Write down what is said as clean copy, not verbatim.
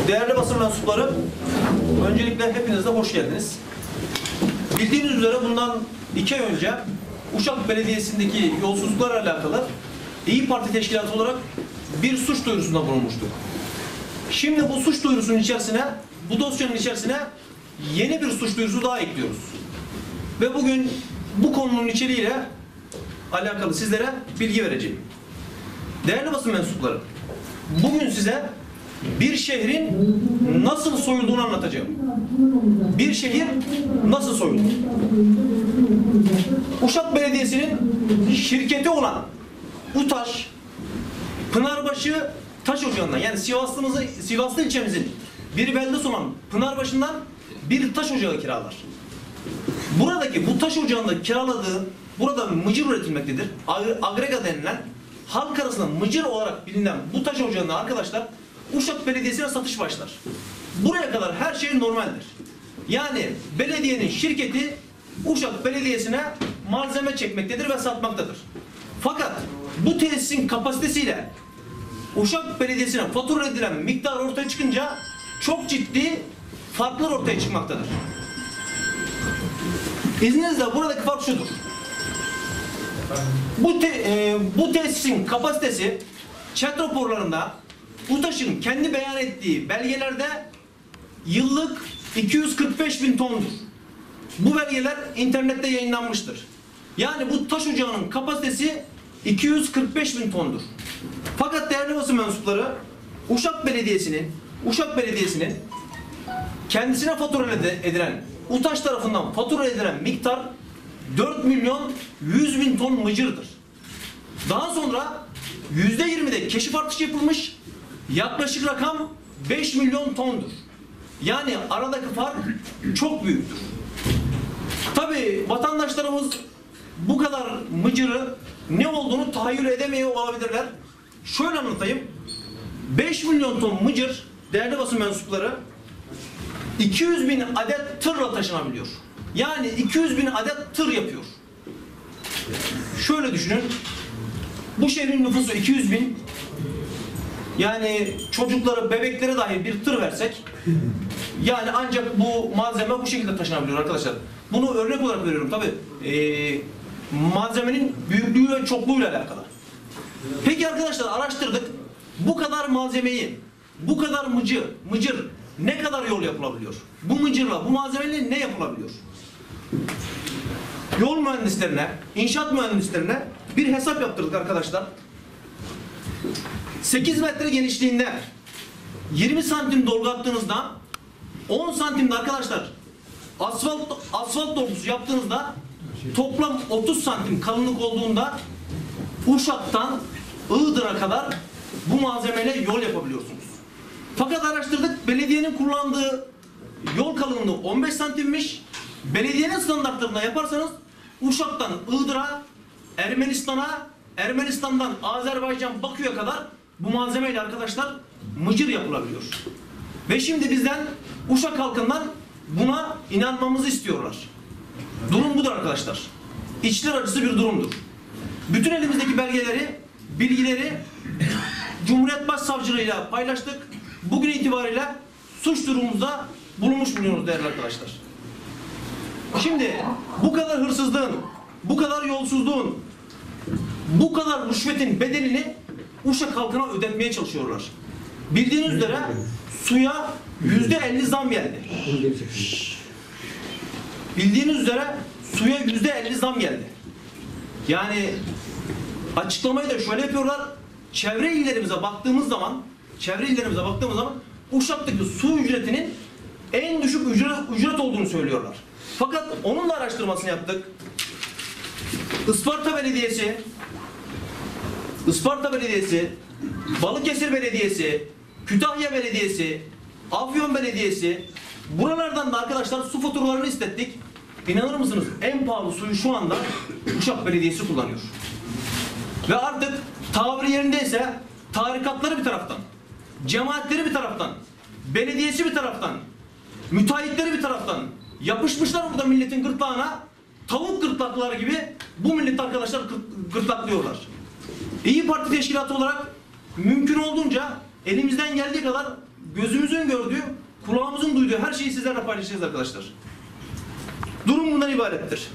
Değerli basın mensupları, öncelikle hepiniz de hoş geldiniz. Bildiğiniz üzere bundan 2 ay önce Uşak Belediyesi'ndeki yolsuzluklarla alakalı İYİ Parti Teşkilatı olarak bir suç duyurusunda bulunmuştuk. Şimdi bu suç duyurusunun içerisine, bu dosyanın içerisine yeni bir suç duyurusu daha ekliyoruz. Ve bugün bu konunun içeriğiyle alakalı sizlere bilgi vereceğim. Değerli basın mensupları, bugün size bir şehrin nasıl soyulduğunu anlatacağım. Bir şehir nasıl soyuldu? Uşak Belediyesi'nin şirketi olan UTAŞ, Pınarbaşı Taş Ocağı'ndan, yani Sivaslı ilçemizin bir beldesi olan Pınarbaşı'ndan bir taş ocağı kiralar. Buradaki bu taş ocağında kiraladığı, burada mıcır üretilmektedir. Agrega denilen, halk arasında mıcır olarak bilinen bu taş ocağında arkadaşlar Uşak Belediyesi'ne satış başlar. Buraya kadar her şey normaldir. Yani belediyenin şirketi Uşak Belediyesi'ne malzeme çekmektedir ve satmaktadır. Fakat bu tesisin kapasitesiyle Uşak Belediyesi'ne fatura edilen miktar ortaya çıkınca çok ciddi farklar ortaya çıkmaktadır. İzninizle buradaki fark şudur. Bu tesisin kapasitesi chat raporlarında UTAŞ'ın kendi beyan ettiği belgelerde yıllık 245.000 tondur. Bu belgeler internette yayınlanmıştır. Yani bu taş ocağının kapasitesi 245.000 tondur. Fakat değerli basın mensupları, Uşak Belediyesi'nin kendisine fatura edilen, UTAŞ tarafından fatura edilen miktar 4.100.000 ton mıcırdır. Daha sonra %20'de keşif artışı yapılmış, yaklaşık rakam 5 milyon tondur. Yani aradaki fark çok büyüktür. Tabii vatandaşlarımız bu kadar mıcırı ne olduğunu tahayyül edemiyor olabilirler. Şöyle anlatayım. 5 milyon ton mıcır, değerli basın mensupları, 200.000 adet tırla taşınabiliyor. Yani 200.000 adet tır yapıyor. Şöyle düşünün. Bu şehrin nüfusu 200.000. Yani çocukları, bebekleri dahi bir tır versek, yani ancak bu malzeme bu şekilde taşınabiliyor arkadaşlar. Bunu örnek olarak veriyorum tabi. Malzemenin büyüklüğü ve çokluğuyla alakalı. Peki arkadaşlar, araştırdık. Bu kadar malzemeyi, bu kadar mıcır ne kadar yol yapılabiliyor? Bu mıcırla, bu malzemeyle ne yapılabiliyor? Yol mühendislerine, inşaat mühendislerine bir hesap yaptırdık arkadaşlar. 8 metre genişliğinde 20 santim dolgu attığınızda 10 santimde arkadaşlar asfalt dolgusu yaptığınızda toplam 30 santim kalınlık olduğunda Uşak'tan Iğdır'a kadar bu malzemeyle yol yapabiliyorsunuz. Fakat araştırdık, belediyenin kullandığı yol kalınlığı 15 santimmiş. Belediyenin standartlarında yaparsanız Uşak'tan Iğdır'a, Ermenistan'a, Ermenistan'dan Azerbaycan, Bakü'ye kadar bu malzemeyle arkadaşlar mıcır yapılabiliyor. Ve şimdi bizden, Uşak halkından buna inanmamızı istiyorlar. Durum budur arkadaşlar. İçler acısı bir durumdur. Bütün elimizdeki belgeleri, bilgileri Cumhuriyet Başsavcılığıyla paylaştık. Bugün itibariyle suç durumumuzda bulunmuş bulunuyoruz değerli arkadaşlar. Şimdi bu kadar hırsızlığın, bu kadar yolsuzluğun, bu kadar rüşvetin bedelini Uşak halkına ödetmeye çalışıyorlar. Bildiğiniz üzere suya %50 zam geldi. Bildiğiniz üzere suya %50 zam geldi. Yani açıklamayı da şöyle yapıyorlar. Çevre illerimize baktığımız zaman Uşak'taki su ücretinin en düşük ücret olduğunu söylüyorlar. Fakat onun da araştırmasını yaptık. Isparta Belediyesi, Balıkesir Belediyesi, Kütahya Belediyesi, Afyon Belediyesi, buralardan da arkadaşlar su faturalarını istettik. İnanır mısınız? En pahalı suyu şu anda Uşak Belediyesi kullanıyor. Ve artık tabiri yerindeyse tarikatları bir taraftan, cemaatleri bir taraftan, belediyesi bir taraftan, müteahhitleri bir taraftan yapışmışlar burada milletin gırtlağına, tavuk gırtlakları gibi bu millet arkadaşlar gırtlaklıyorlar. İYİ Parti Teşkilatı olarak mümkün olduğunca elimizden geldiği kadar gözümüzün gördüğü, kulağımızın duyduğu her şeyi sizlerle paylaşacağız arkadaşlar. Durum bundan ibarettir.